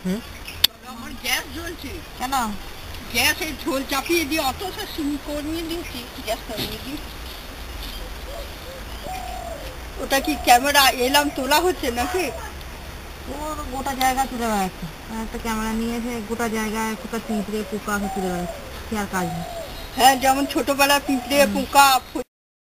হুম? আমার গ্যাস জ্বলছে। কেন? গ্যাস এই ঝোল চাপিয়ে দিয়ে অত সিম কমিয়ে দিয়েছি, গ্যাস কমিয়ে দিয়েছি। ওটা কি ক্যামেরা এলাম তোলা হচ্ছে নাকি? ওর গোটা জায়গা তুলে বেড়াচ্ছে, একটা ক্যামেরা নিয়ে এসে গোটা জায়গায় কোথাও পিঁপড়ে পোকা তুলে বেড়াচ্ছে, কি আর কাজ নেই। হ্যাঁ, যেমন ছোটবেলায় পিঁপড়ে হুম। পোকা